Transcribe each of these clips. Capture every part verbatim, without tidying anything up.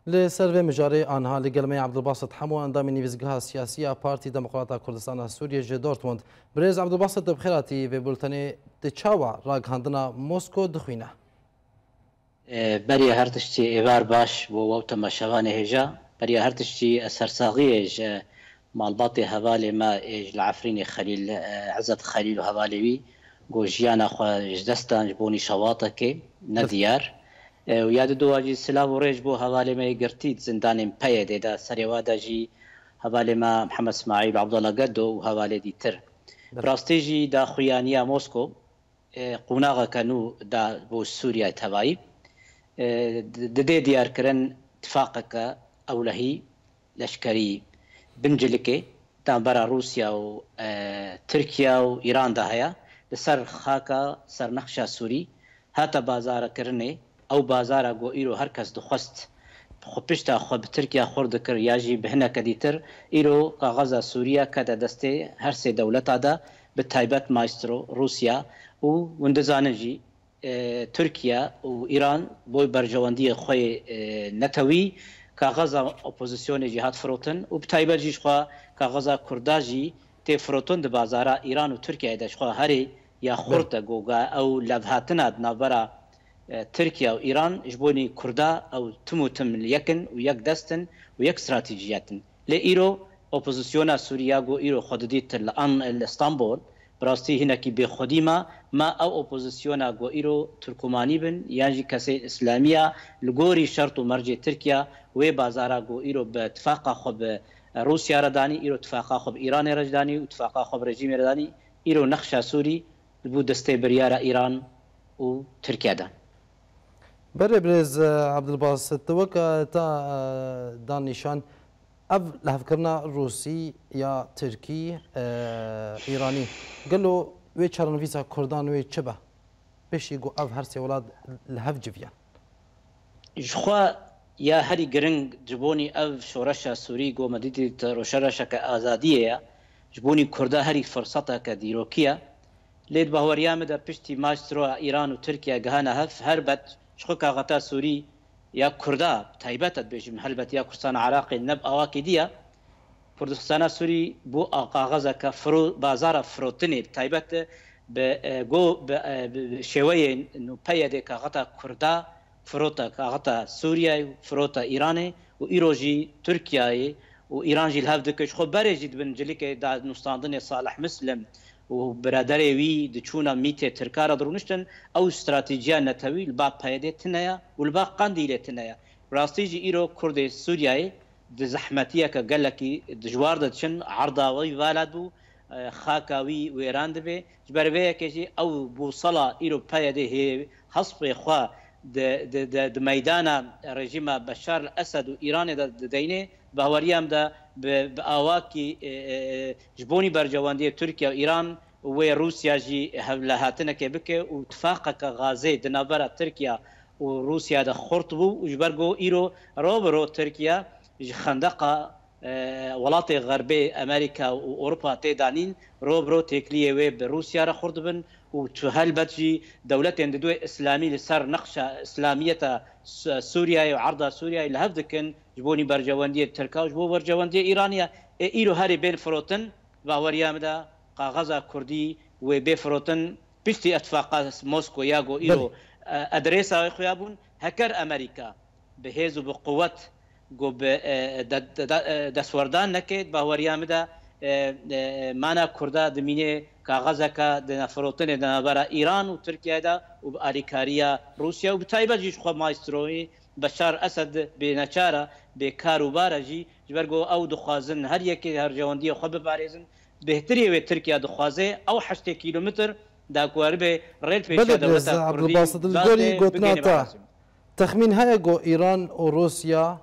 لسر مجاري آنها لقلمي عبد الباسط حمو أندام نيفزقها السياسية بارتي ديمقراطية كردستان سوريا جي دورتموند بريز عبد الباسط بخيراتي في بولتني تشاوا راق هندنا موسكو دخوينه بري هرتشتي إيبار باش بو تماشاواني هجا بري هرتشتي سرساغي مالباطي هوالي ما العفريني خليل عزت خليل هوالي جو جيانا خو جدستان جبوني شواطكي نديار وياد دواجي سلاف وريج بو هوالي ما يقرتيد زندان مبايد دا سريوادا جي هوالي ما محمد اسماعيل وعبد الله قدو وهوالي دي تر براستيجي دا خويانيا موسكو قوناغا كانو دا بو سوريا تبايب ددي ديار كرن اتفاقك أولهي لشكري بنجلكي تام برا روسيا و تركيا و إيران دا هيا لسر خاكا سر نخشا سوري هاتا بازارا كرني أو بازارا قو إيرو هركز دخست خو پشتا خو بتركيا خورد كر ياجي بهنا كديتر إيرو كغزا سوريا كدا دستي هر سي دولتا دا بتايبت مايسترو روسيا و وندزانجي تركيا وإيران بوي برجواندية خوي نتوي كغزا أوبوزيسيون جهات فروتن وبتايبة جيش خوا كغزا كرداجي تي فروتن د بازارا إيران وتركيا داش خوا هري يا خورتا جوجا أو لبهاتنا نابرا تركيا وإيران جبوني كردا أو تمو تم اليكن ويك دستن ويك استراتيجياتن لإيرو أوبوزيسيون سوريا جو إيرو خدديت الآن اسطنبول براستي هنا كي بخديمة ما أو أوبوزيسيونا جو إيرو تركماني بن يعني كسي إسلامية لغوري شرط مرجع تركيا وبازارا جو إيرو باتفاق خب روسيا رداني إيرو اتفاق خب إيران رجداني واتفاق خب رجيم رداني إيرو نخشة سوري البو دستي بريارة إيران وتركيا دا بري بريز عبد الباسط توقع تا دان نشان اف لهفكرنا روسي يا تركي اه ايراني قال له وي تشارنفيسا كردان وي تشبه باش يقول اف هرسي ولاد الهف جفيان جخوا يا هري جرنج جبوني اف شورشا سوري جو مديدي روشرشا كازاديه جبوني كردا هري فرصتها كديروكيا ليد باوريا مدا بشتي ماسترو ايران وتركيا جهانا هف هربت شخوكا غتا سوري يا كردا تايبات بيجم هلبت يا كردستان عراقي نب اواكي ديا كردستان سوري بو اقاغزا كفرو بازار فروتني تايبات بجو بشويه انه بيد كغتا كردا فروتا كغتا سوريا فروتا ايراني وايروجي تركيا وايرانجي الهافدك خو بريجد بن جليك دا نستاندني صالح مسلم وبرادري وي دچونا ميته تركارا درونشتن او استراتيجيا نتوي البا بايده تنيا والبا قنديله تنيا راستيجي ايرو كرد سوريا د زحمتيه كغلكي دجوار دچن عرضاوي والادو خاكاوي ويراند به جبربيه كجي او بوصله ايرو بايده هي حسب خوا د د د ميدان رژيم بشار الاسد وايران د دينه باوريام ده باواكي جبوني برجوانديه تركيا وايران وروسيا جي هاتنا كبك واتفاقك غازي دنابرا تركيا وروسيا ده خرطبو وجبرجو ايرو روبرو تركيا خندقه ولاطي غربي امريكا واوروبا تيدانين روبرو تكليه ويب روسيا را خردبن وتهلبتجي دولتين دو اسلامي لسر نقشه اسلاميه سوريا وعرضها سوريا لهفدكن جبوني برجوانديه تركا وجبو برجوانديه ايرانيه ايرو هاري بين فروتن باوريامدا قاغزا كردي وبي فروتن بيشتي اتفاقات موسكو ياغو ايرو ادريسا خيابون هكر امريكا بهيز وبقوه جو دسوردان نكيد باوريامدا مانا كردا دمينه كاغزكا دنفروتن دنبرا ايران وتركيا دا وباريكاريا روسيا وبتايبه جيش خو مايستروي بشار اسد بنچارا بكاروبارجي جبرغو او دخوازن هر يكي هر جواندي خو بباريزن بهتري و تركيا دخوازه او ثمانية كيلومتر دا كوربه ريل فيشا دولتا عبد الباسط الدوري قوتناتا تخمين هاي جو ايران وروسيا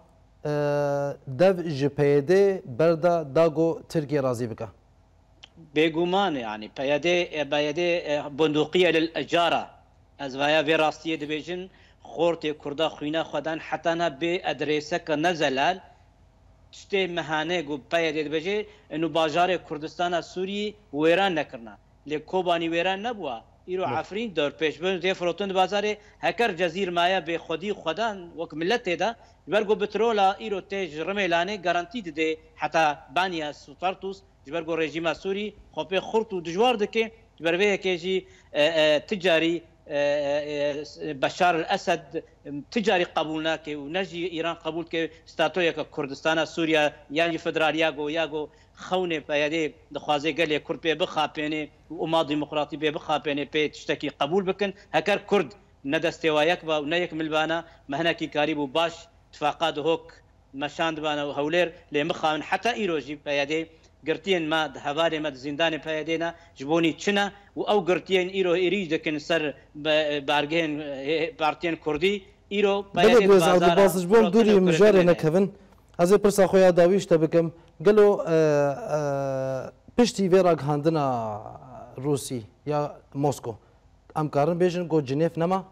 دف جبهده بردا داغو تركيا رازي بك بيغومان يعني بيده بيده بندقيه للاجاره ازوايا فيراستيه دبيجن خورتي كردا خوينا خدان حتى انا بادريسك نزلال تشتي مهانه جو بيده دبيجي انه باجار كردستان سوري ويران نكرنا لكوباني ويران نبوا ایرو عفرین دور پیش بن دی فروتند بازار هکر جزیر مایا به خودی خدان وک ملت دا جبرگو بترولا ایرو تیج رملانه گارانتی ده حتی بانیا سوتارتوس جبرگو رژیم سوری خوب خورت و دجوار دکه جبروی که جی تجاری بشار الاسد تجاری قبول نکه و نجی ایران قبول که استاتویا که کردستان سوریا یعنی فدرالیا گو یا گو خونه پیاده دخوازه گلی کرد پی بخاپینه و ما دموکراتی پی بخاپینه پی تشتکی قبول بکن هکر کرد ندسته و یک با و نه یک ملبانه مهنکی کاری بو باش اتفاقات هوک مشاند بانه و هولیر لمخان حتی ایروجی پیاده گرتین ما هواری ما زندان پیادینا جبونی چنا و او گرتین ایرو ایریج دکن سر بارگین پارتین کردی ایرو پیادی بازار بازش بوم دوری مجاری نکهون از پرسا خویا داویش تبکم گلو پشتی ویراگ هندنا روسی یا مسکو ام کارن بیشن کو جنیف نما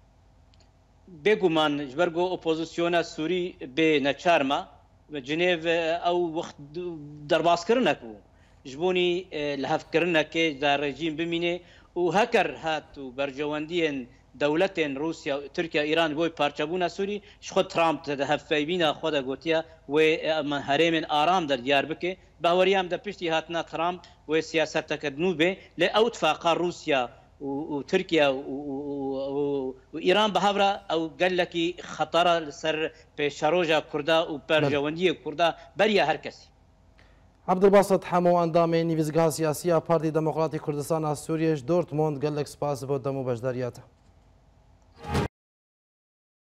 بگومان جبرگو اپوزیسیونا سوری به نچارما و جنیو او وقت درباس کرنک بو جبونی لحف کرنک در رژیم بمینه و هکر هات و برجواندین دولتین روسیا و ترکیه ایران بوی پارچبونا سوری خود ترامپ تدهف فیبینا خود گوتیا و من هرمن آرام در دیار بکه باوریام در پشتی هاتنا ترامپ و سیاست تکدنو به لی او اتفاقا روسیا و تركيا وإيران بهابرا أو قال لك خطر سر بشاروجا كردا وبرجواندية كردا بريا هركسي عبد الباسط حمو اندامي نيفيزغا سياسية بارتي ديمقراطي كردستان سوريا دورتموند قال لك سباس بودمو بجدارياته